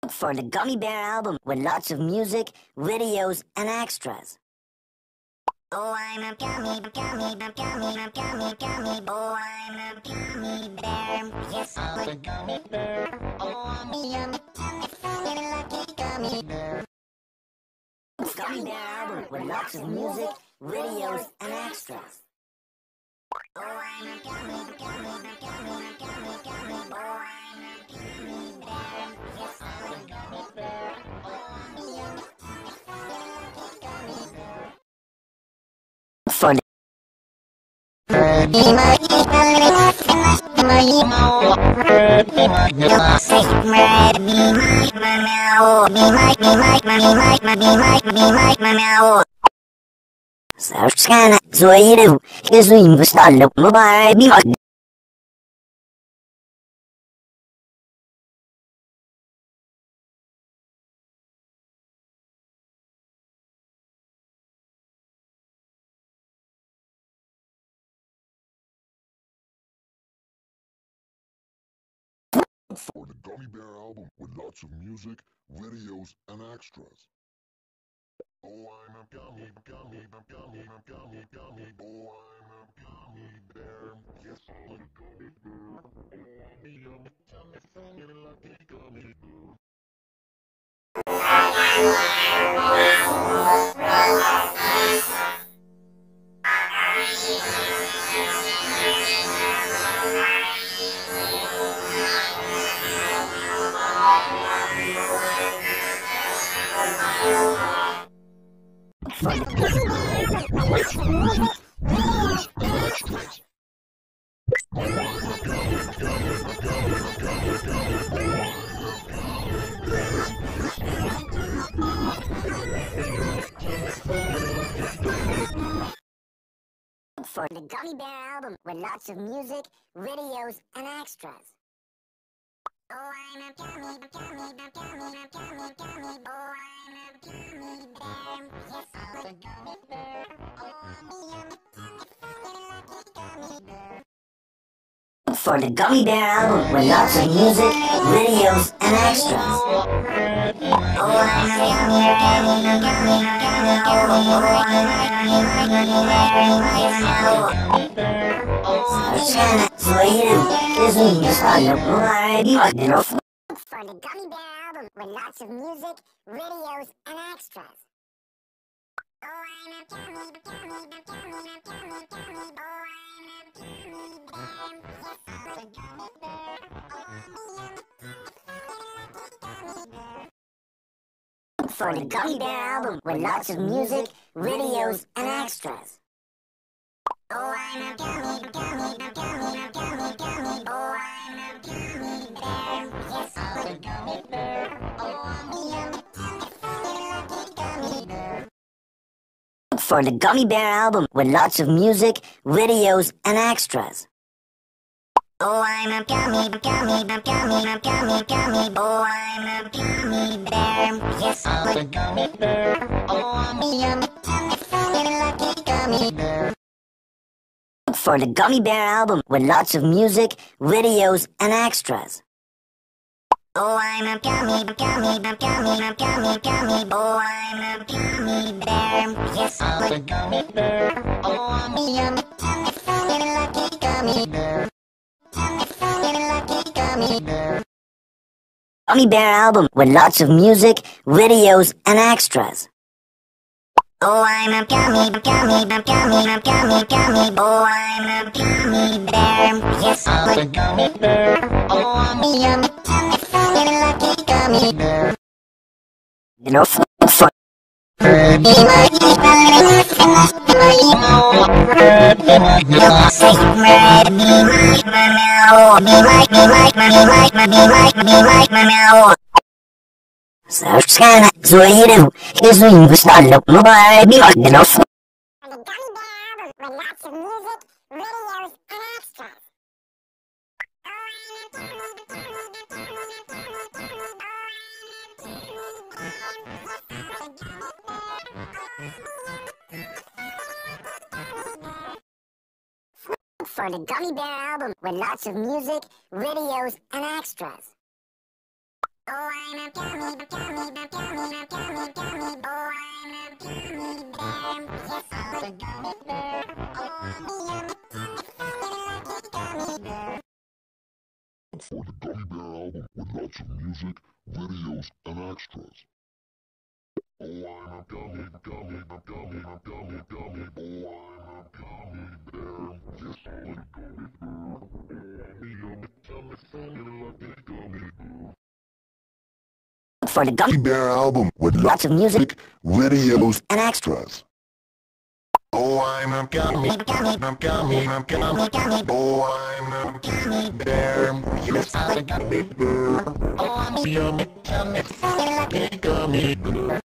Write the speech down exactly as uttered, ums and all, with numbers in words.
For the Gummy Bear album with lots of music, videos, and extras. Oh, I'm a gummy, gummy, gummy, gummy, gummy, gummy. Oh, I'm a gummy bear. Yes, I'm a gummy bear. Oh, I'm a yummy, yummy, lucky gummy bear. Gummy Bear album with lots of music, videos, and extras. Oh, I'm a gummy, gummy, gummy, gummy, gummy, gummy. Oh, I'm a gummy bear. Yes, I'm a gummy bear. Oh, I'm a yummy, yummy, lucky gummy bear. For the Sana Zoiru, Kizwim was not look mobile behind. For the Gummy Bear album with lots of music, videos, and extras. Oh, I'm a gummy, gummy, gummy, gummy, gummy. Oh, I'm a gummy bear. Yes, I'm a gummy bear. Oh, I'm a yummy, yummy, yummy, lucky gummy bear. For the Gummy Bear album with lots of music, videos, and extras. Oh, I'm a gummy, gummy, gummy, gummy, gummy, gummy. Oh, I'm a gummy bear. Yes, I'm a gummy bear. Oh, I'm a yummy, yummy, lucky gummy bear. For the Gummy Bear album with lots of music, videos, and extras. Oh, I'm a gummy, gummy, gummy, gummy, gummy. Oh, I'm a gummy bear. Sana Zoiru, Kizwim was not look mobile behind. For the Gummy Bear album with lots of music, videos, and extras. Oh, I'm a gummy, gummy, gummy, gummy, gummy. Oh, I'm a gummy bear. Yes, I'm a gummy bear. Oh, I'm a yummy, yummy, gummy bear. For the Gummy Bear album with lots of music, videos, and extras. Oh, I'm a gummy, gummy, gummy, gummy, gummy. Oh, I'm a gummy bear. Yes, I'm a gummy bear. Oh, I'm a yummy, yummy, lucky gummy bear. For the Gummy Bear album with lots of music, videos, and extras. Oh, I'm a gummy, gummy, gummy, gummy, gummy. Oh, I'm a gummy bear. Yes, I'm a gummy bear. Oh, I'm a yummy, yummy, lucky gummy bear. For the Gummy Bear album with lots of music, videos, and extras. Oh, I'm a gummy, gummy, gummy, gummy, gummy. Oh, I'm a gummy bear. Yes, I'm a gummy bear. Oh, I'm a yummy, yummy, lucky gummy bear. Yummy, yummy, lucky gummy bear. Gummy Bear album with lots of music, videos, and extras. Oh, I'm a gummy, gummy, gummy, gummy, gummy. Oh, I'm a gummy bear. Yes, I'm a gummy bear. Oh, I'm a yummy, yummy, lucky gummy bear. You know, for Sana Zoiru, Kizwim was not look mobile behind. You know, for the Gummy Bear album with lots of music, videos, and extras. For the Gummy Bear album with lots of music, videos, and extras. Oh, I'm a gummy, a gummy, a gummy, a gummy, gummy. Oh, I'm a gummy bear. Yes, I'm a gummy bear. Oh, I'm a gummy bear. For the Gummy Bear album with lots of music, videos, and extras. Oh, I'm a gummy, gummy, a gummy, a gummy, gummy. Oh, I'm a gummy bear. Yes, I'm a gummy bear. Oh, I'm a gummy, funny like a gummy bear. For the Gummy Bear album with lots of music, videos, and extras. Oh, I'm a gummy, gummy, I'm gummy, I'm gummy, gummy. Oh, I'm a gummy bear. Yes, I'm a gummy bear. Oh, I'm a gummy, gummy, funny like a gummy bear.